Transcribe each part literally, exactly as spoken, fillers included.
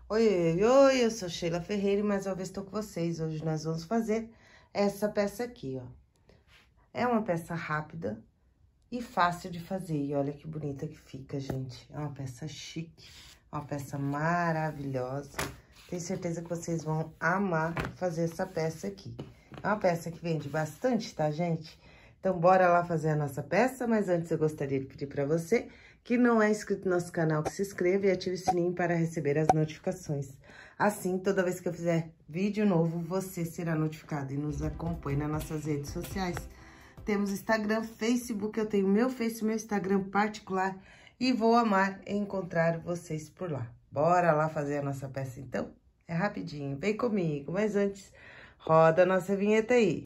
Oi, oi, oi, eu sou Sheila Ferreira e mais uma vez estou com vocês. Hoje nós vamos fazer essa peça aqui, ó. É uma peça rápida e fácil de fazer. E olha que bonita que fica, gente. É uma peça chique, uma peça maravilhosa. Tenho certeza que vocês vão amar fazer essa peça aqui. É uma peça que vende bastante, tá, gente? Então, bora lá fazer a nossa peça, mas antes eu gostaria de pedir para você que não é inscrito no nosso canal, que se inscreva e ative o sininho para receber as notificações. Assim, toda vez que eu fizer vídeo novo, você será notificado e nos acompanhe nas nossas redes sociais. Temos Instagram, Facebook, eu tenho meu Face, meu Instagram particular e vou amar encontrar vocês por lá. Bora lá fazer a nossa peça, então? É rapidinho, vem comigo, mas antes, roda a nossa vinheta aí.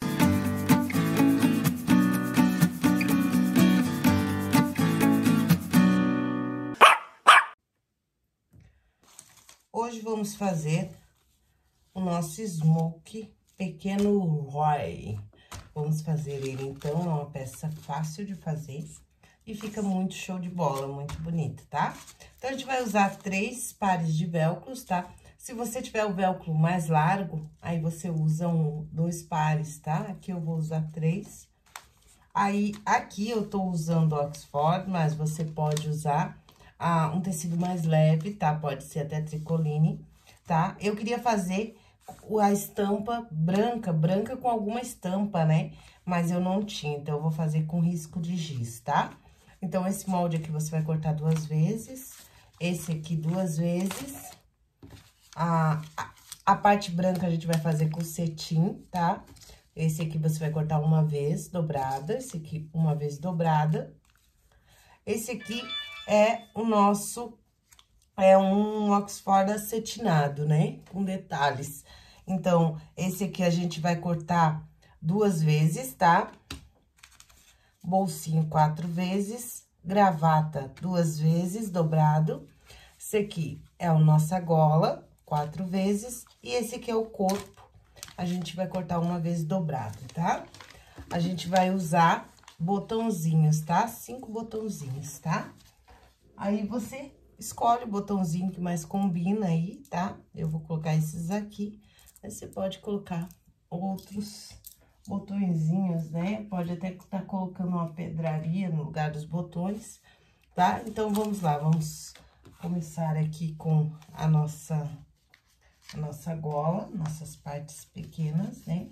Hoje vamos fazer o nosso smoke pequeno Roy. Vamos fazer ele, então, é uma peça fácil de fazer e fica muito show de bola, muito bonita, tá? Então, a gente vai usar três pares de velcros, tá? Se você tiver o velcro mais largo, aí você usa um, dois pares, tá? Aqui eu vou usar três. Aí, aqui eu tô usando Oxford, mas você pode usar ah, um tecido mais leve, tá? Pode ser até tricoline, tá? Eu queria fazer a estampa branca, branca com alguma estampa, né? Mas eu não tinha, então eu vou fazer com risco de giz, tá? Então, esse molde aqui você vai cortar duas vezes, esse aqui duas vezes. A, a, a parte branca a gente vai fazer com cetim, tá? Esse aqui você vai cortar uma vez dobrada, esse aqui uma vez dobrada. Esse aqui é o nosso, é um Oxford acetinado, né? Com detalhes. Então, esse aqui a gente vai cortar duas vezes, tá? Bolsinho quatro vezes, gravata duas vezes, dobrado. Esse aqui é a nossa gola, quatro vezes. E esse aqui é o corpo, a gente vai cortar uma vez dobrado, tá? A gente vai usar botãozinhos, tá? Cinco botãozinhos, tá? Aí, você escolhe o botãozinho que mais combina aí, tá? Eu vou colocar esses aqui, mas você pode colocar outros botõezinhos, né? Pode até estar tá colocando uma pedraria no lugar dos botões, tá? Então, vamos lá, vamos começar aqui com a nossa, a nossa gola, nossas partes pequenas, né?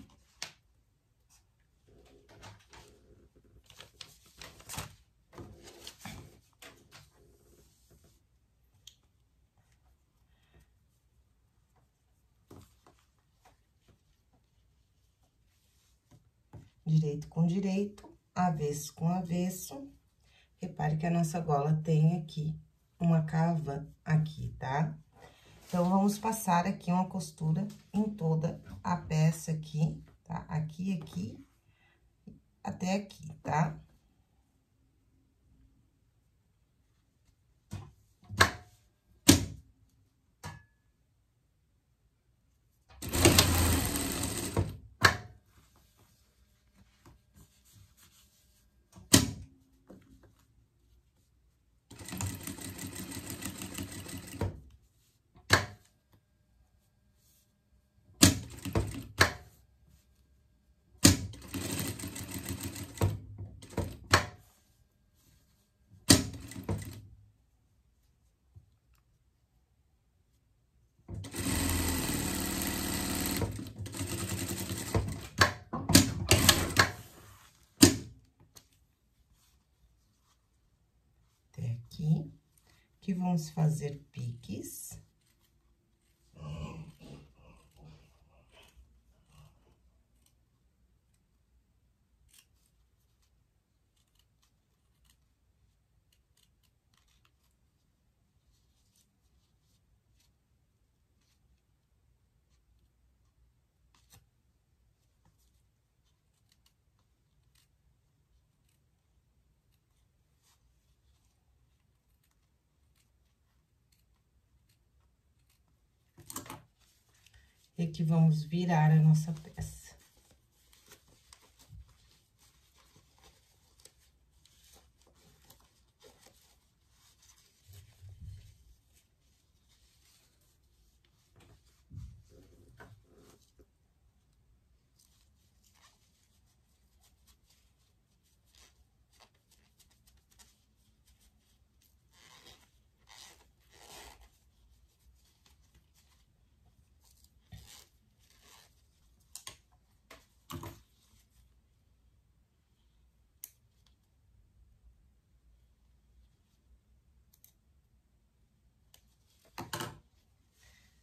Direito com direito, avesso com avesso. Repare que a nossa gola tem aqui uma cava aqui, tá? Então, vamos passar aqui uma costura em toda a peça aqui, tá? Aqui, aqui, até aqui, tá? Aqui, que vamos fazer piques. E aqui vamos virar a nossa peça.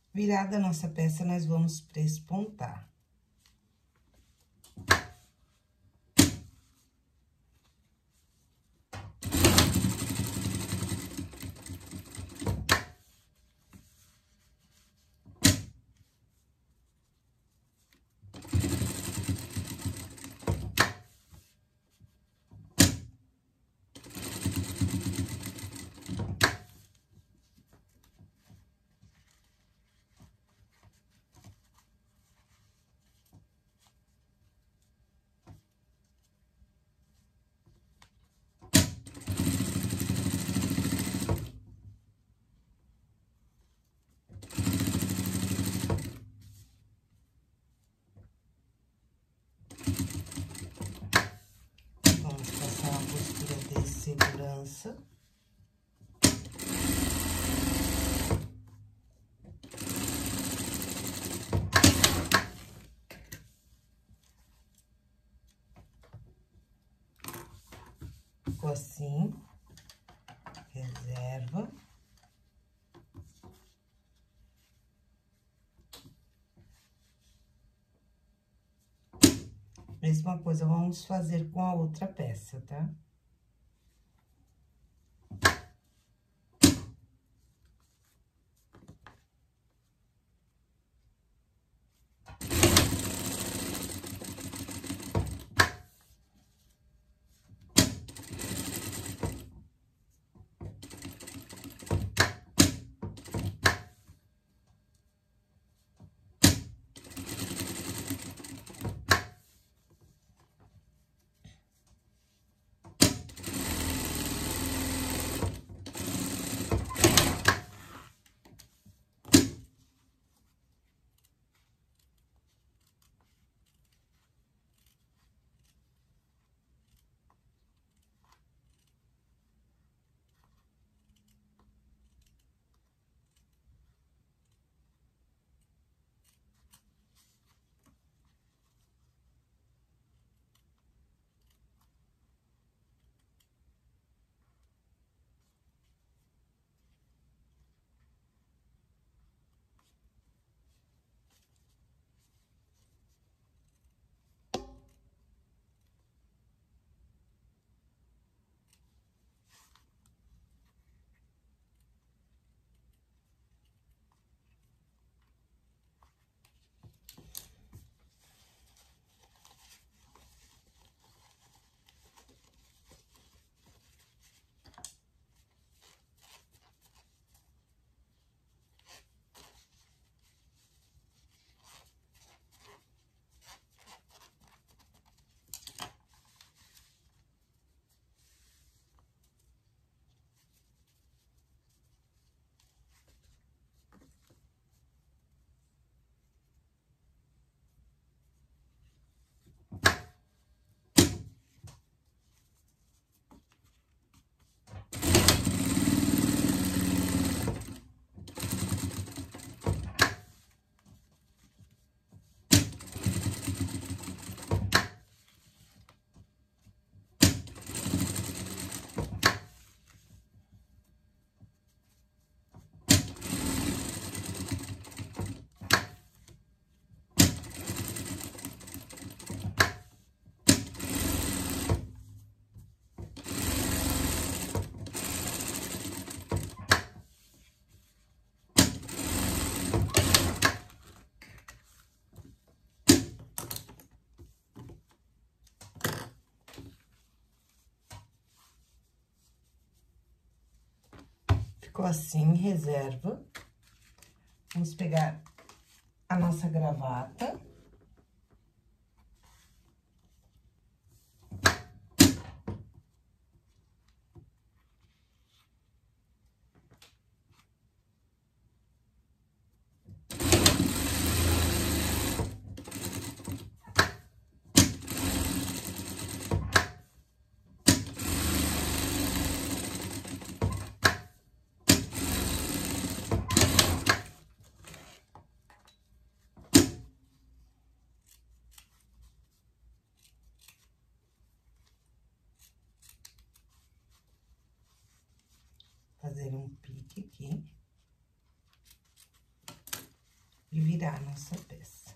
Virada a nossa peça, nós vamos prespontar. Vamos passar uma costura de segurança. Ficou assim, reserva. Mesma coisa, vamos fazer com a outra peça, tá? Ficou assim, reserva. Vamos pegar a nossa gravata. Fazer um pique aqui. e virar a nossa peça.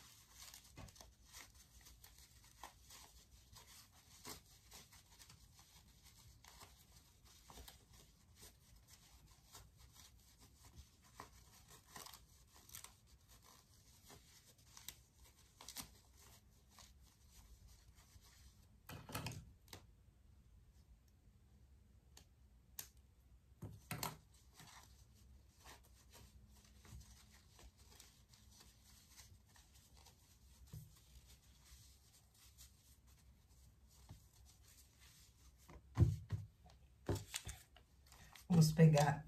Vamos pegar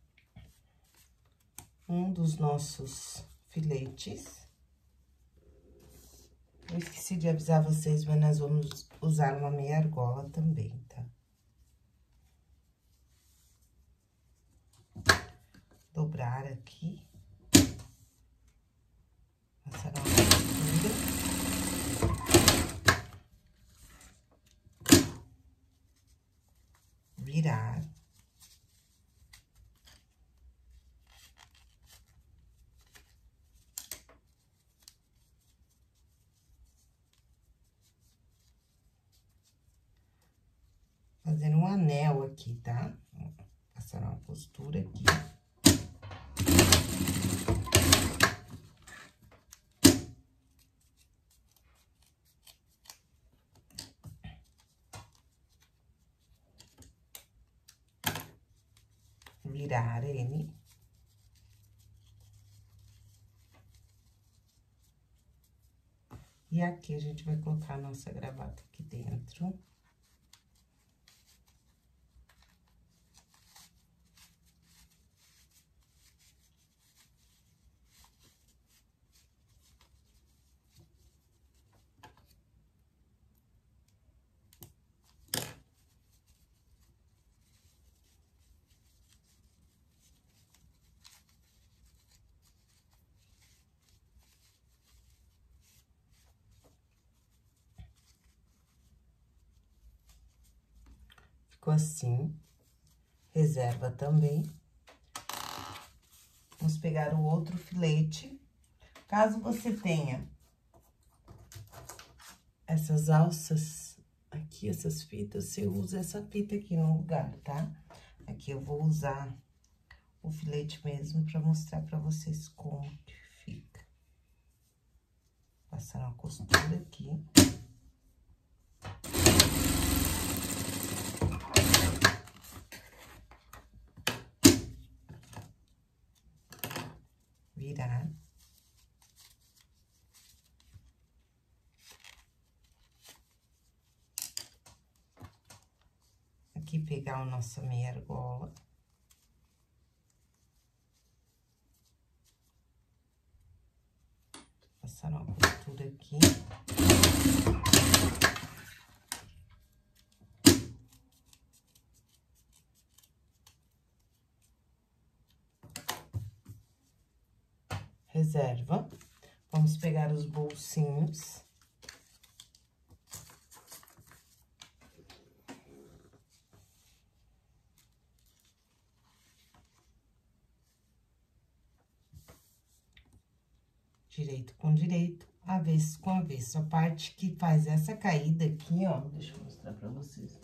um dos nossos filetes. Eu esqueci de avisar vocês, mas nós vamos usar uma meia argola também, tá? Dobrar aqui. Passar uma costura. Virar. Fazendo um anel aqui, tá? Passar uma costura aqui. Virar ele. E aqui a gente vai colocar a nossa gravata aqui dentro. Ficou assim. Reserva também. Vamos pegar o outro filete. Caso você tenha essas alças aqui, essas fitas, você usa essa fita aqui no lugar, tá? Aqui eu vou usar o filete mesmo pra mostrar pra vocês como que fica. Passar uma costura aqui. Virar. Aqui pegar a nossa meia argola. Passar uma costura aqui. Reserva. Vamos pegar os bolsinhos. Direito com direito, avesso com avesso. A parte que faz essa caída aqui, ó, deixa eu mostrar pra vocês.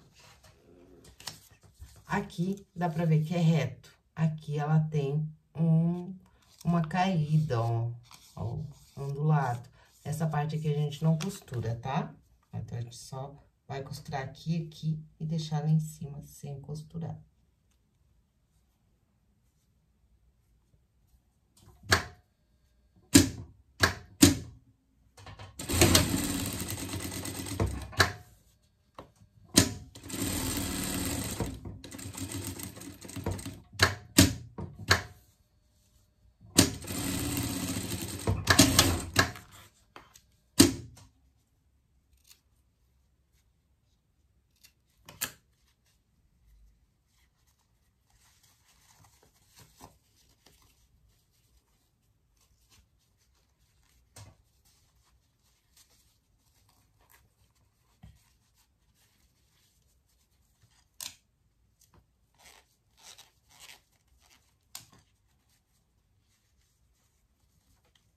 Aqui, dá pra ver que é reto. Aqui, ela tem um, uma caída, ó, ó, ondulado. Essa parte aqui a gente não costura, tá? Então, a gente só vai costurar aqui, aqui e deixar lá em cima sem costurar.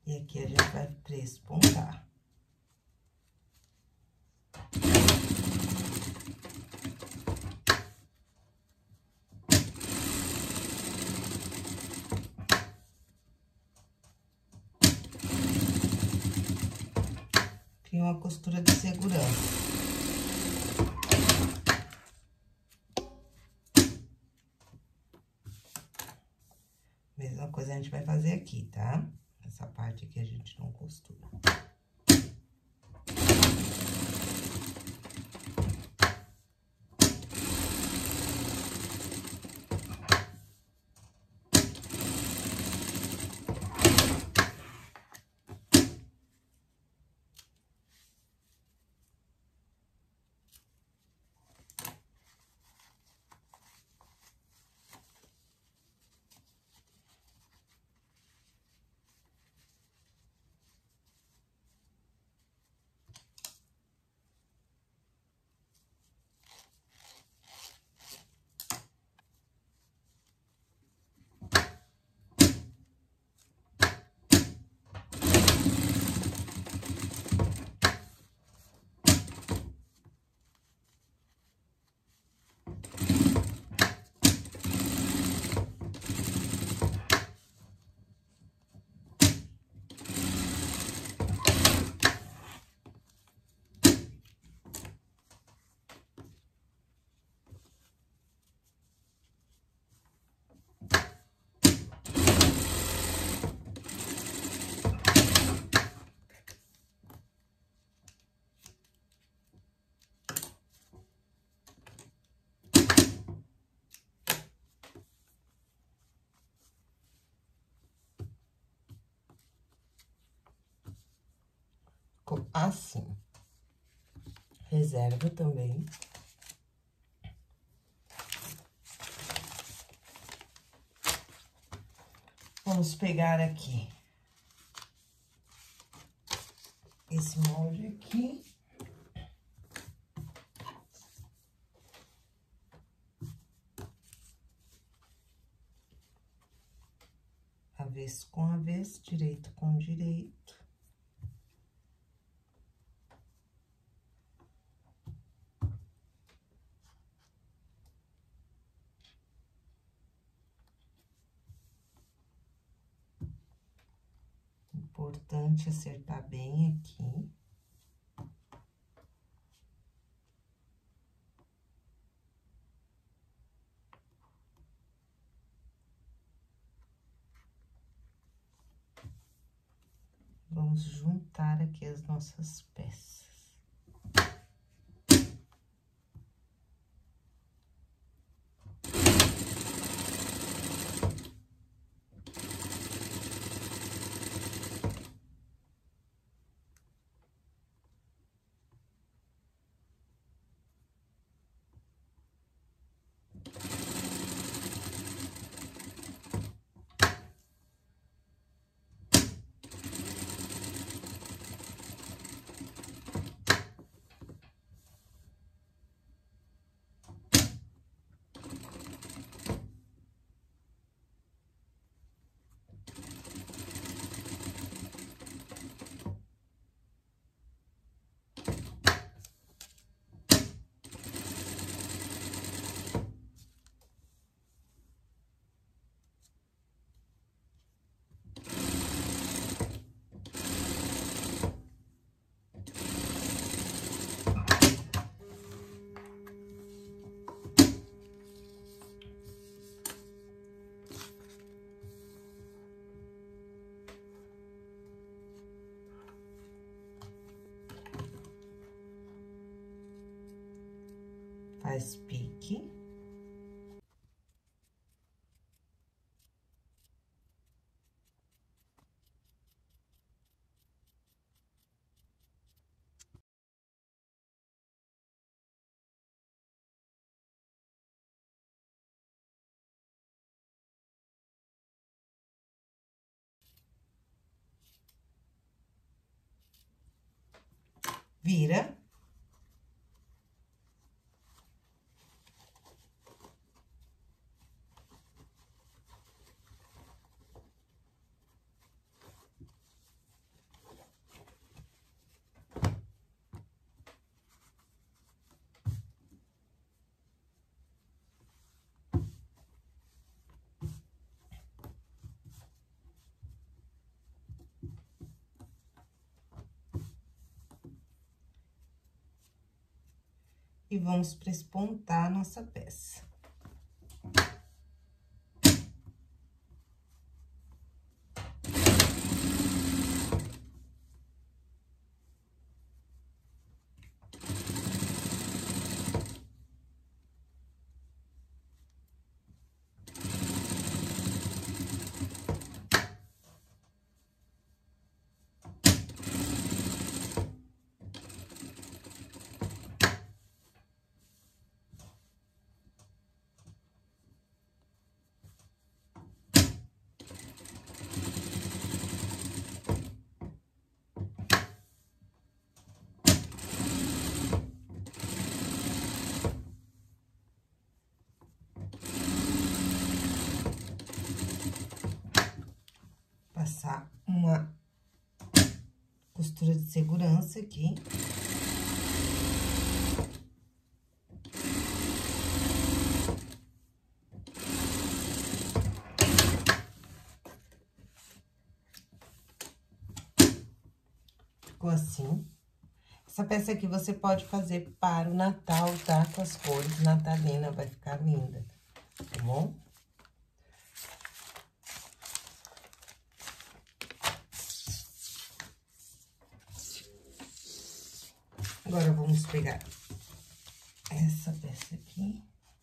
E aqui a gente vai prespontar. Cria uma costura de segurança. Mesma coisa a gente vai fazer aqui, tá? Essa parte aqui a gente não costura. Assim. Reserva também. Vamos pegar aqui esse molde aqui. Avesso com avesso, direito com direito. Importante acertar bem aqui. Vamos juntar aqui as nossas peças. Faz pique. Vira. e vamos prespontar a nossa peça. Passar uma costura de segurança aqui. Ficou assim. Essa peça aqui você pode fazer para o Natal, tá? Com as cores natalina, vai ficar linda, tá bom? Agora, vamos pegar essa peça aqui.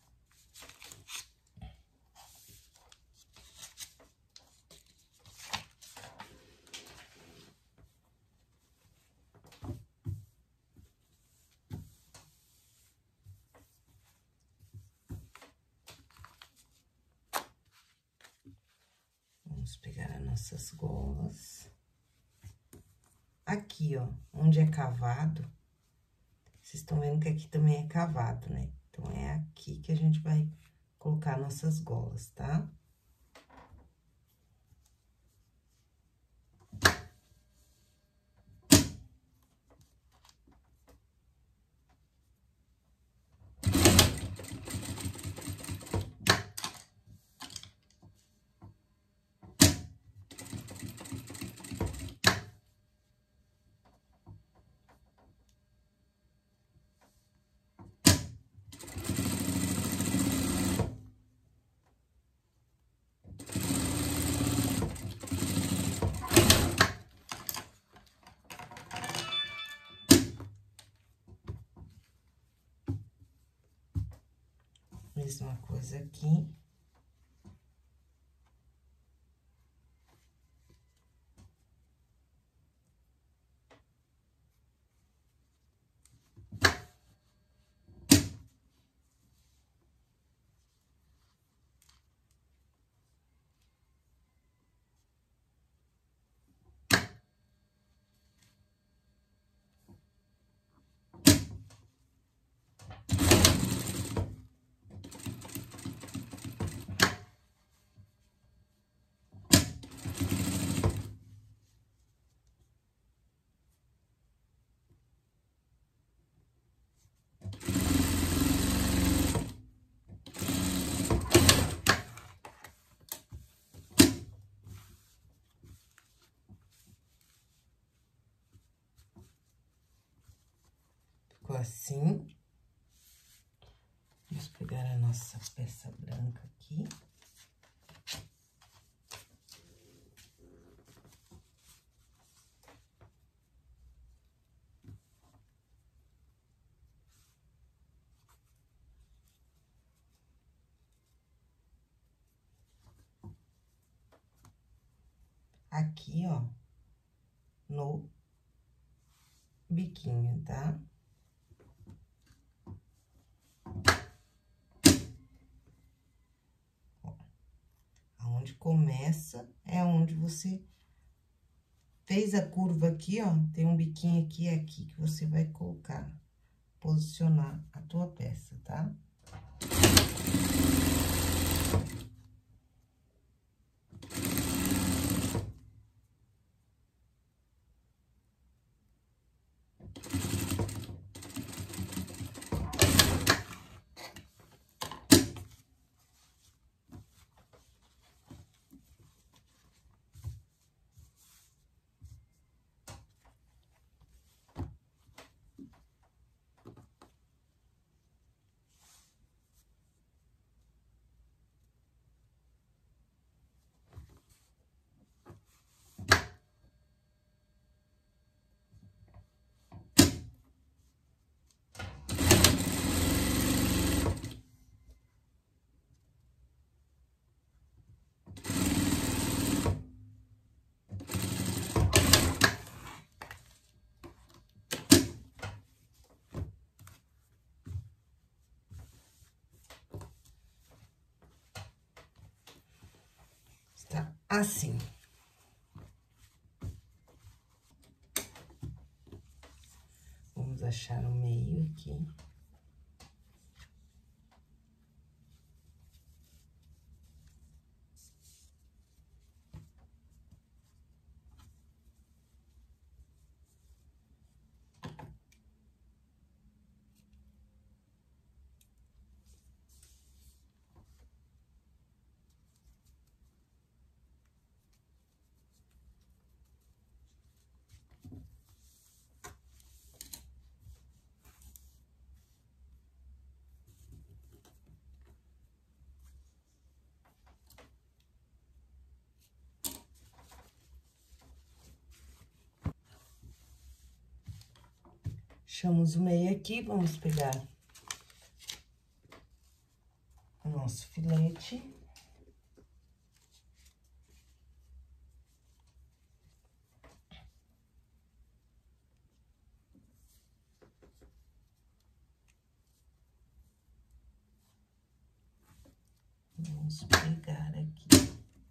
Vamos pegar as nossas golas. Aqui, ó, onde é cavado, vocês estão vendo que aqui também é cavado, né? Então, é aqui que a gente vai colocar nossas golas, tá? Mesma coisa aqui. Ficou assim. Vamos pegar a nossa peça branca aqui. Aqui, ó, no biquinho, tá? Ó, aonde começa é onde você fez a curva aqui, ó, tem um biquinho aqui e aqui que você vai colocar, posicionar a tua peça, tá? Tá assim. Vamos achar o meio aqui. Achamos o meio aqui, vamos pegar o nosso filete. Vamos pegar aqui.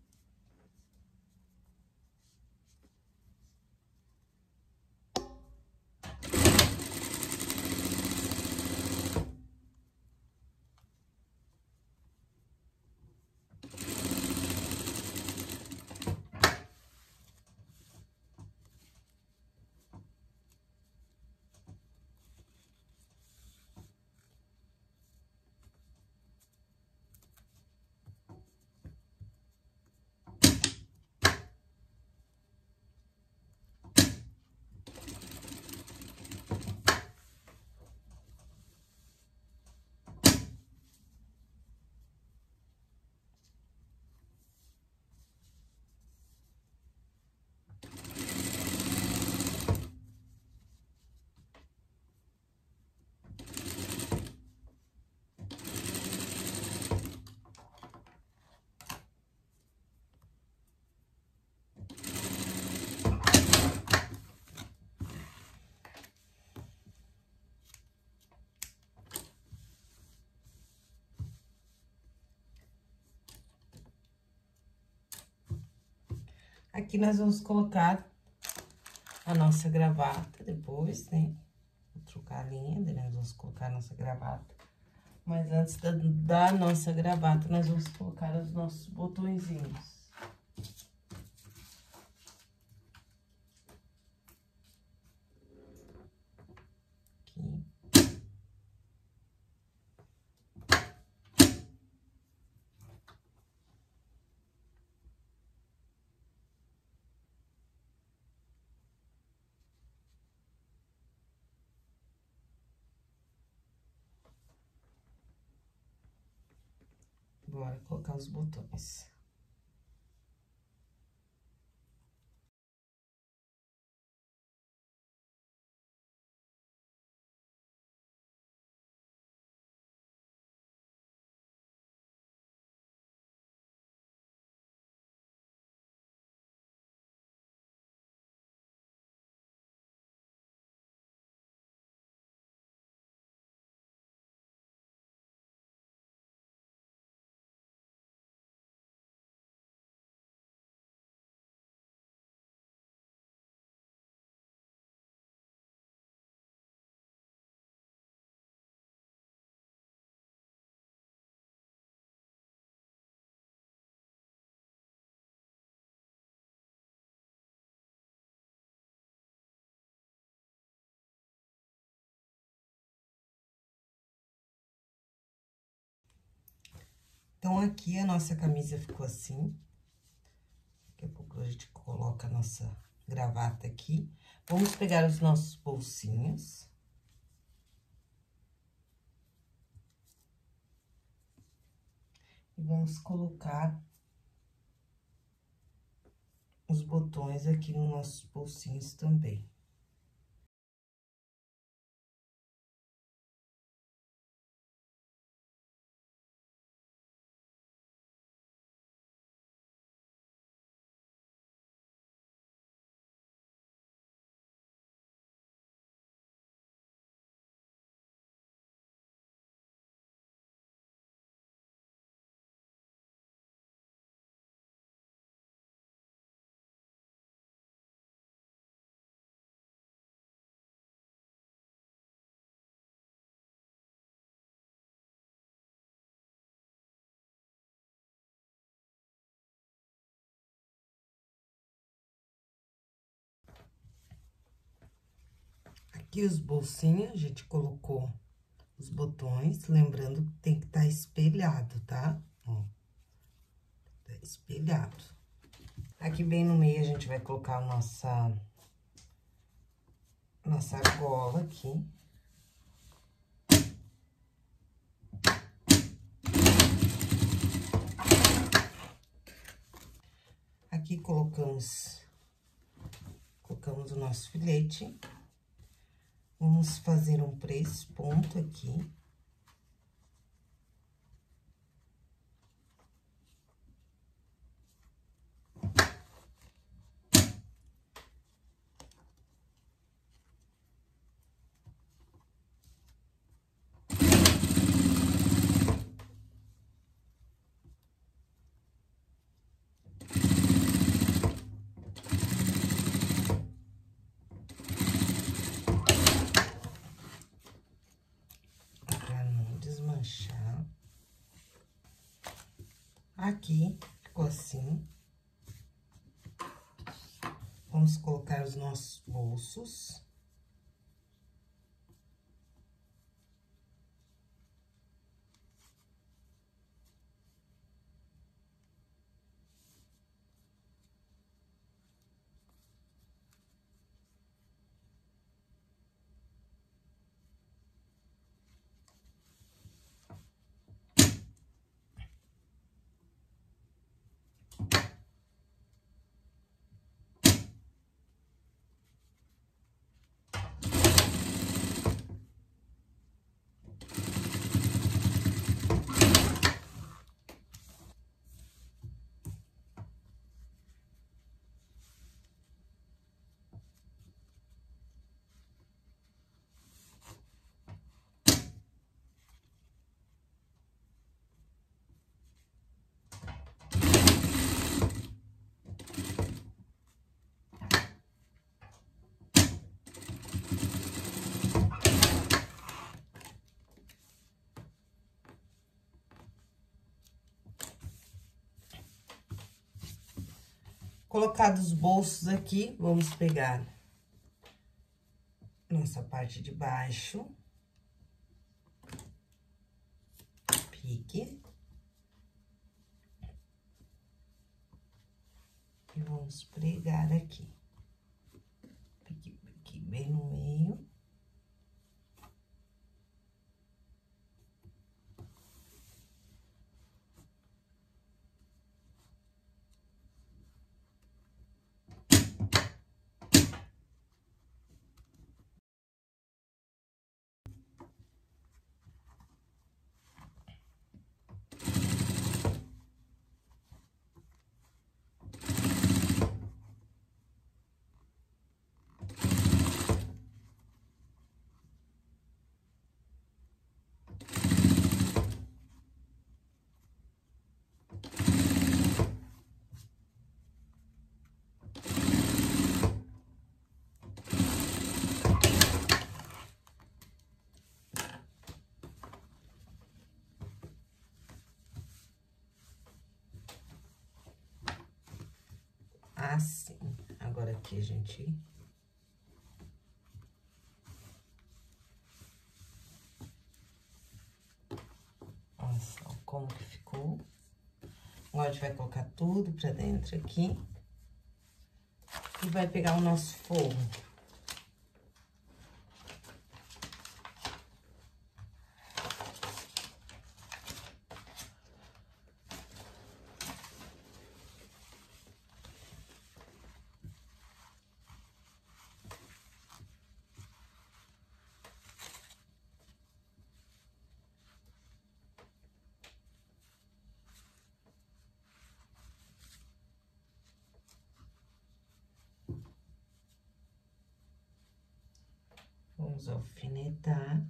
Aqui nós vamos colocar a nossa gravata depois, né? Vou trocar a linha, daí nós vamos colocar a nossa gravata. Mas antes da, da nossa gravata, nós vamos colocar os nossos botõezinhos. Aqui. Bora colocar os botões. Então, aqui a nossa camisa ficou assim. Daqui a pouco a gente coloca a nossa gravata aqui. Vamos pegar os nossos bolsinhos. E vamos colocar os botões aqui nos nossos bolsinhos também. Aqui os bolsinhos, a gente colocou os botões, lembrando que tem que estar espelhado, tá? Ó, tá espelhado. Aqui bem no meio, a gente vai colocar a nossa, nossa argola aqui. Aqui colocamos, colocamos o nosso filete. Vamos fazer um três pontos aqui. Aqui, ficou assim. Vamos colocar os nossos bolsos. Colocados os bolsos aqui, vamos pegar nossa parte de baixo, pique, e vamos pregar aqui, pique, pique bem no meio. Assim. Agora, aqui, a gente... Olha só como que ficou. Agora, a gente vai colocar tudo pra dentro aqui. E vai pegar o nosso forro. Vamos alfinetar.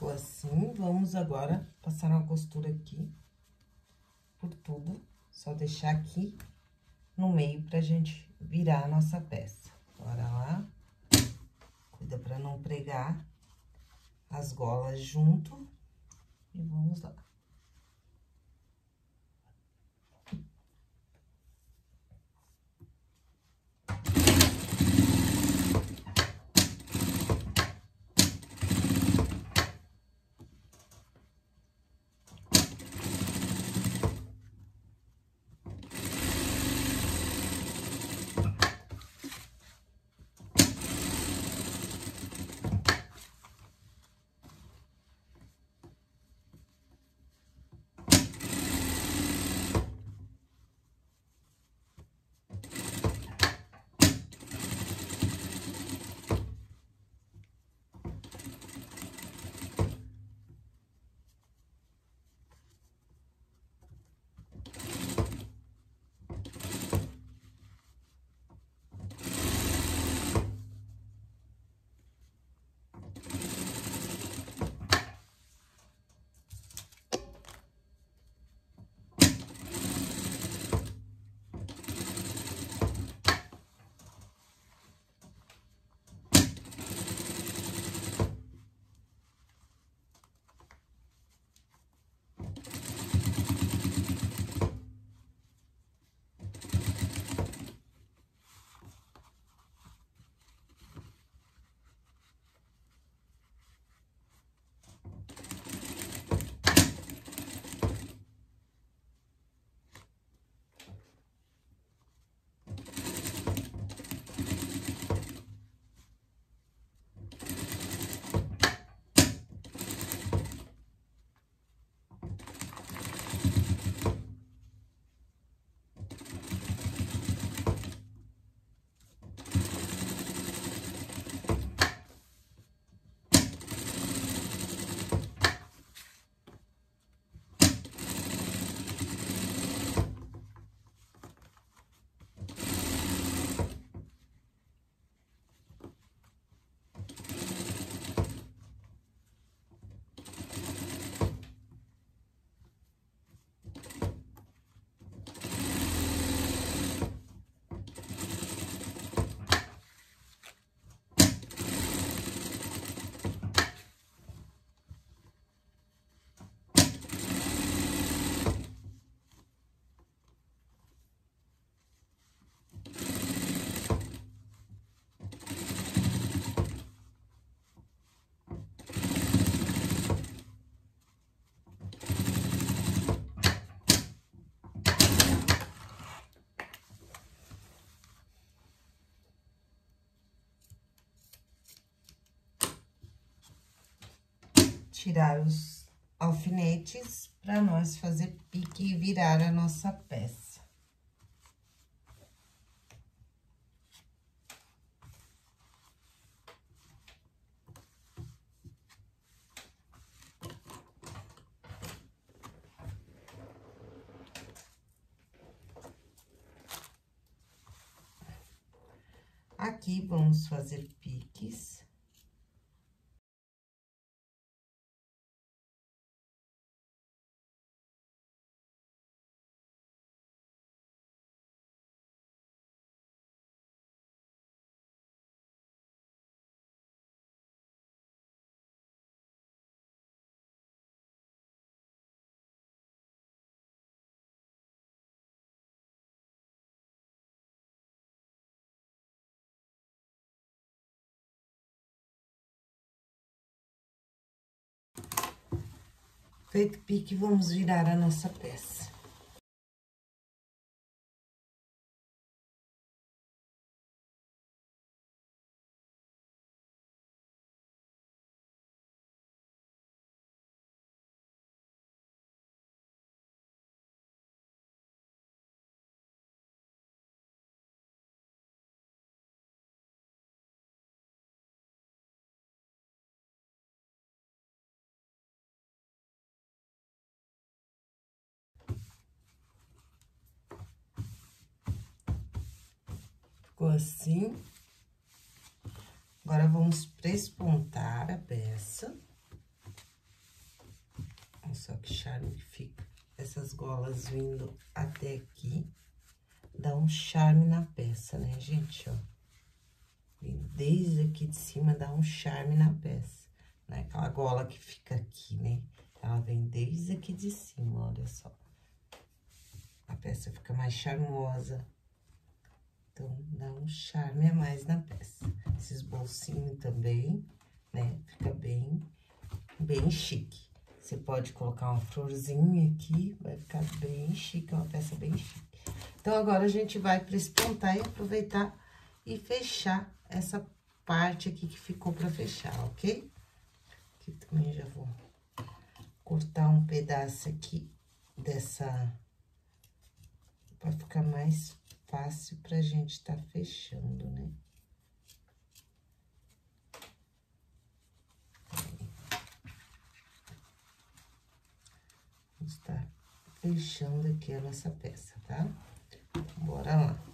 Ficou assim, vamos agora passar uma costura aqui por tudo, só deixar aqui no meio pra gente virar a nossa peça. Bora lá. Cuida pra não pregar as golas junto e vamos lá. Tirar os alfinetes para nós fazer pique e virar a nossa peça. Aqui, vamos fazer piques. Feito pique, vamos virar a nossa peça. Ficou assim. Agora, vamos prespontar a peça. Olha só que charme que fica. Essas golas vindo até aqui, dá um charme na peça, né, gente, ó. Vem desde aqui de cima, dá um charme na peça, né? Aquela gola que fica aqui, né? Ela vem desde aqui de cima, olha só. A peça fica mais charmosa. Então, dá um charme a mais na peça. Esses bolsinhos também, né? Fica bem, bem chique. Você pode colocar uma florzinha aqui, vai ficar bem chique, uma peça bem chique. Então, agora, a gente vai para espontar e aproveitar e fechar essa parte aqui que ficou para fechar, ok? Aqui também já vou cortar um pedaço aqui dessa... Pra ficar mais fácil pra gente tá fechando, né? Vamos estar fechando aqui a nossa peça, tá? Bora lá.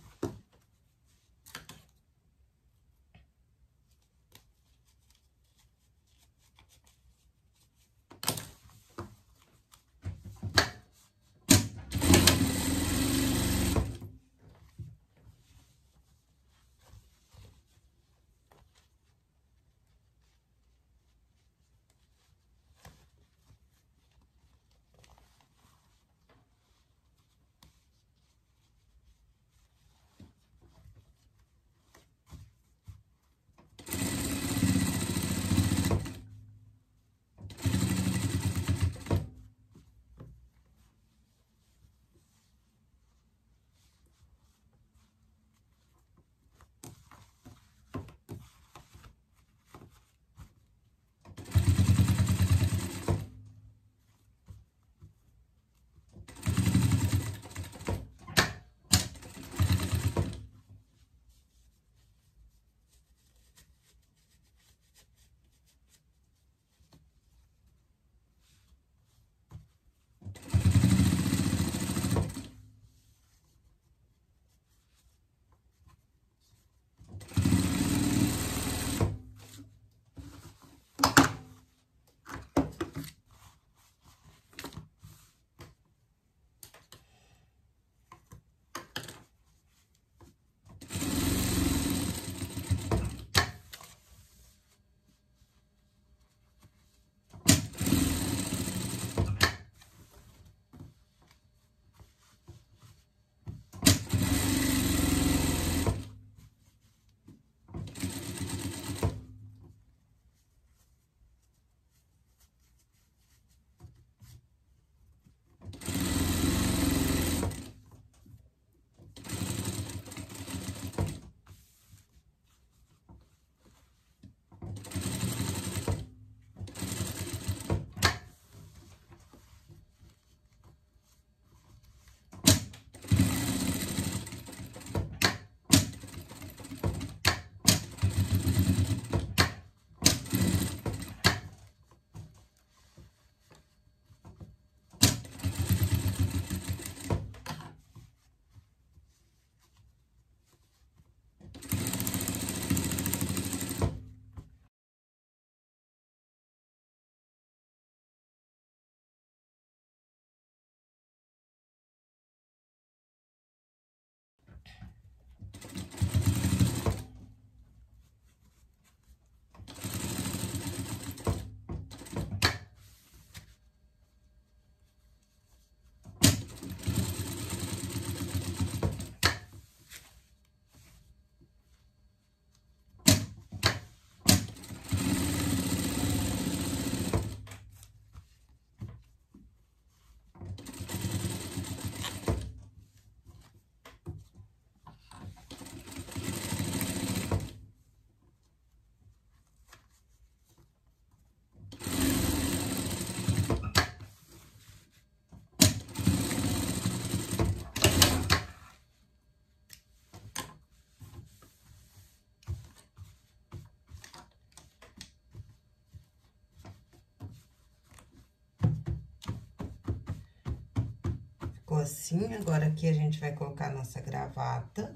Ficou assim, agora aqui a gente vai colocar a nossa gravata.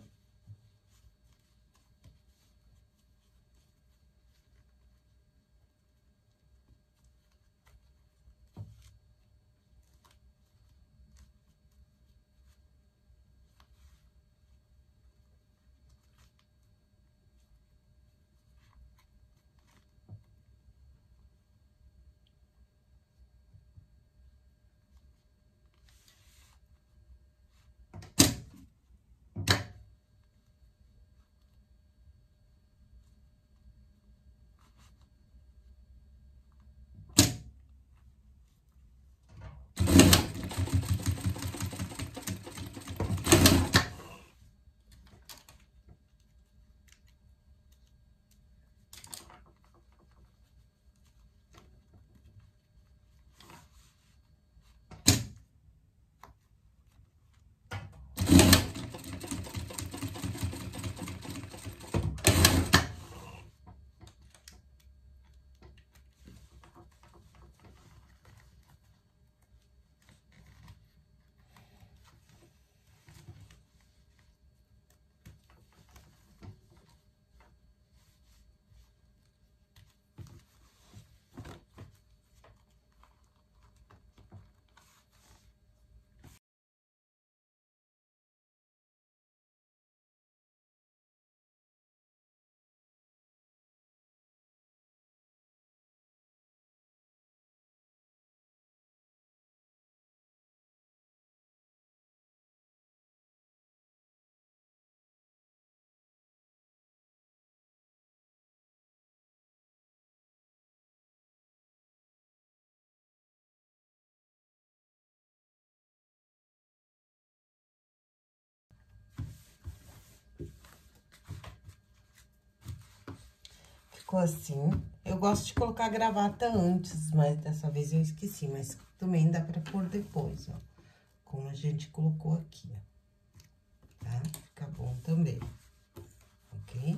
ficou assim. Eu gosto de colocar gravata antes, mas dessa vez eu esqueci. Mas também dá pra pôr depois, ó. Como a gente colocou aqui, ó. Tá? Fica bom também. Ok?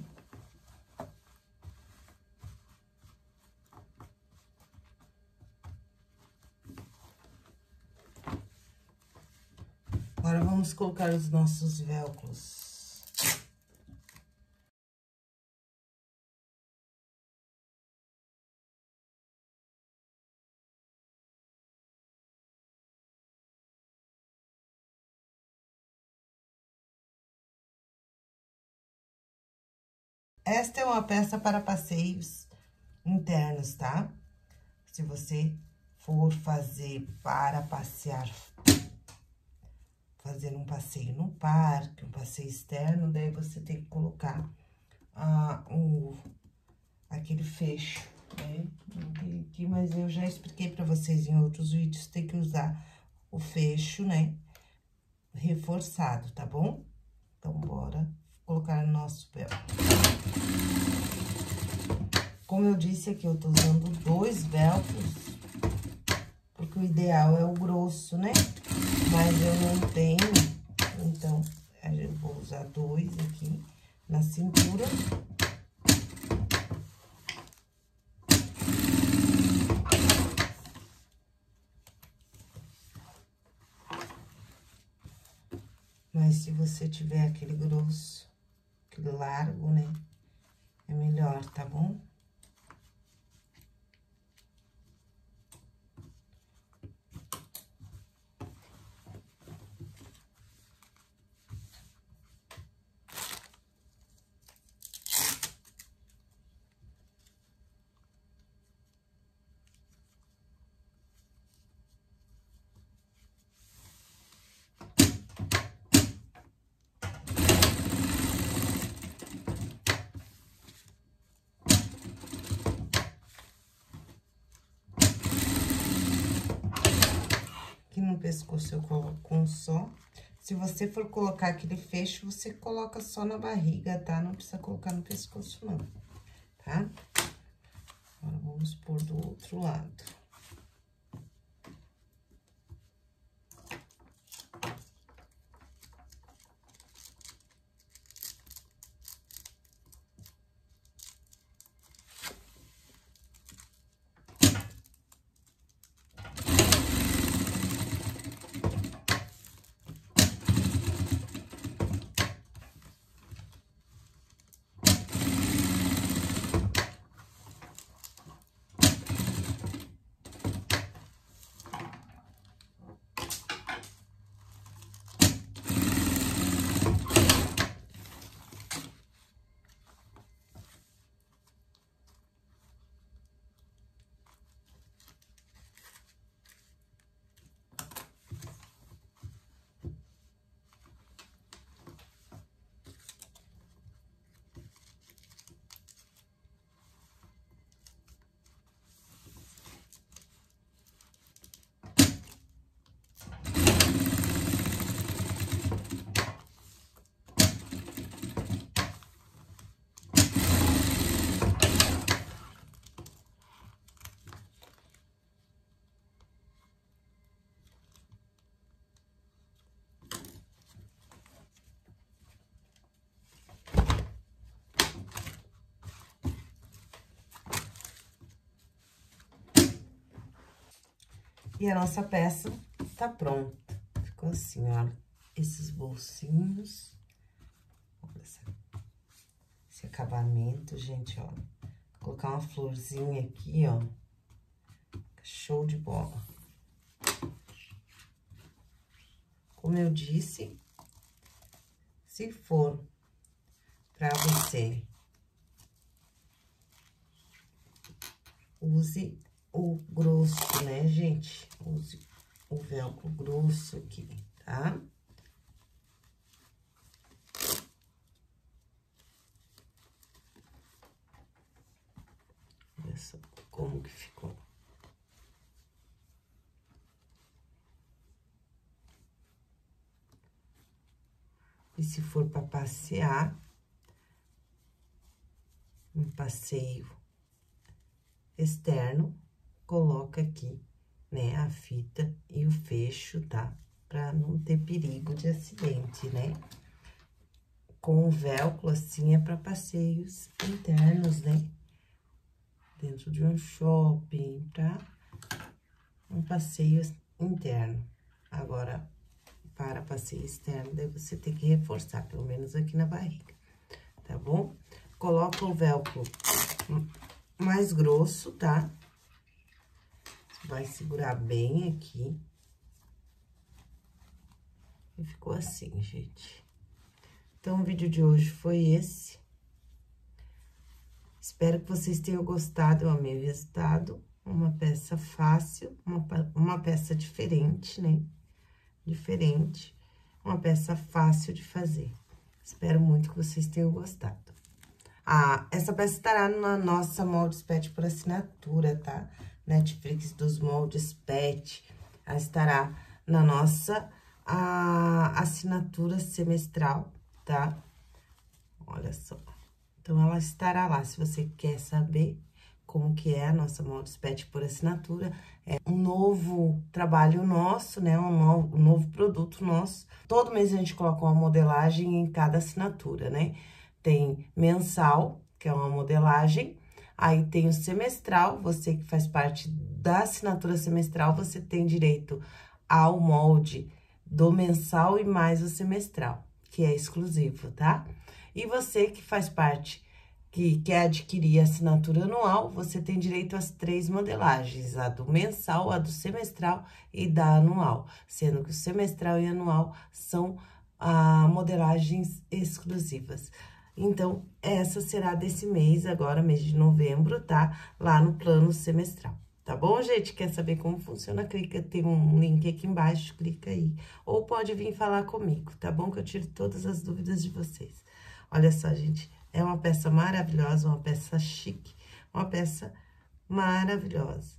Agora, vamos colocar os nossos velcros. Esta é uma peça para passeios internos, tá? Se você for fazer para passear, fazer um passeio no parque, um passeio externo, daí você tem que colocar ah, um, aquele fecho, né? Não tem aqui, mas eu já expliquei pra vocês em outros vídeos, tem que usar o fecho, né? Reforçado, tá bom? Então, bora colocar no nosso véu. Como eu disse aqui, eu tô usando dois velcros, porque o ideal é o grosso, né? Mas eu não tenho, então, eu vou usar dois aqui na cintura. Mas se você tiver aquele grosso, aquele largo, né? É melhor, tá bom? Aqui no pescoço eu coloco um só. Se você for colocar aquele fecho, você coloca só na barriga, tá? Não precisa colocar no pescoço, não, tá? Agora, vamos pôr do outro lado. E a nossa peça tá pronta. Ficou assim, ó, esses bolsinhos. Olha essa, esse acabamento, gente, ó. Vou colocar uma florzinha aqui, ó. Show de bola. Como eu disse, se for pra você, use o grosso, né, gente? Use o velcro grosso aqui, tá? Olha só como que ficou. E se for para passear, um passeio externo, coloca aqui, né, a fita e o fecho, tá? Pra não ter perigo de acidente, né? Com o velcro, assim, é pra passeios internos, né? Dentro de um shopping, pra um passeio interno. Agora, para passeio externo, daí você tem que reforçar, pelo menos aqui na barriga, tá bom? Coloca o velcro mais grosso, tá? Vai segurar bem aqui. E ficou assim, gente. Então, o vídeo de hoje foi esse. Espero que vocês tenham gostado, eu amei o resultado. Uma peça fácil, uma, uma peça diferente, né? Diferente. Uma peça fácil de fazer. Espero muito que vocês tenham gostado. Ah, essa peça estará na nossa Moldes Pet por assinatura, tá? Netflix dos Moldes Pet. Ela estará na nossa a, assinatura semestral, tá? Olha só. Então, ela estará lá. Se você quer saber como que é a nossa Moldes Pet por assinatura, é um novo trabalho nosso, né? Um novo, um novo produto nosso. Todo mês a gente coloca uma modelagem em cada assinatura, né? Tem mensal, que é uma modelagem, aí tem o semestral, você que faz parte da assinatura semestral, você tem direito ao molde do mensal e mais o semestral, que é exclusivo, tá? E você que faz parte, que quer adquirir a assinatura anual, você tem direito às três modelagens, a do mensal, a do semestral e da anual, sendo que o semestral e anual são ah, modelagens exclusivas. Então, essa será desse mês, agora, mês de novembro, tá? Lá no plano semestral. Tá bom, gente? Quer saber como funciona? Clica, tem um link aqui embaixo, clica aí. Ou pode vir falar comigo, tá bom? Que eu tiro todas as dúvidas de vocês. Olha só, gente, é uma peça maravilhosa, uma peça chique, uma peça maravilhosa.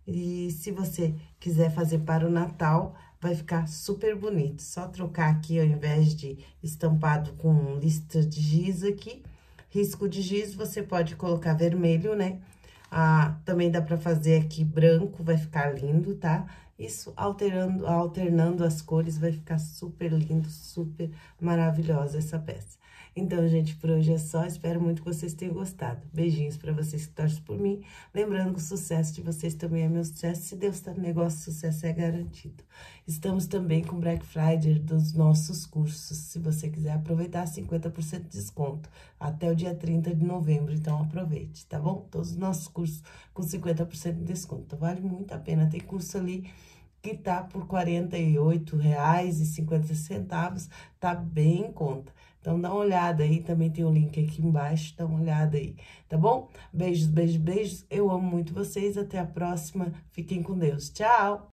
E se você quiser fazer para o Natal, vai ficar super bonito. Só trocar aqui, ao invés de estampado com lista de giz aqui, risco de giz, você pode colocar vermelho, né? Ah, também dá pra fazer aqui branco, vai ficar lindo, tá? Isso, alterando, alternando as cores, vai ficar super lindo, super maravilhosa essa peça. Então, gente, por hoje é só. Espero muito que vocês tenham gostado. Beijinhos pra vocês que torcem por mim. Lembrando que o sucesso de vocês também é meu sucesso. Se Deus tá no negócio, o sucesso é garantido. Estamos também com Black Friday dos nossos cursos. Se você quiser aproveitar, cinquenta por cento de desconto até o dia trinta de novembro. Então, aproveite, tá bom? Todos os nossos cursos com cinquenta por cento de desconto. Vale muito a pena. Tem curso ali que tá por quarenta e oito reais e cinquenta centavos. Tá bem em conta. Então, dá uma olhada aí, também tem o link aqui embaixo, dá uma olhada aí, tá bom? Beijos, beijos, beijos, eu amo muito vocês, até a próxima, fiquem com Deus, tchau!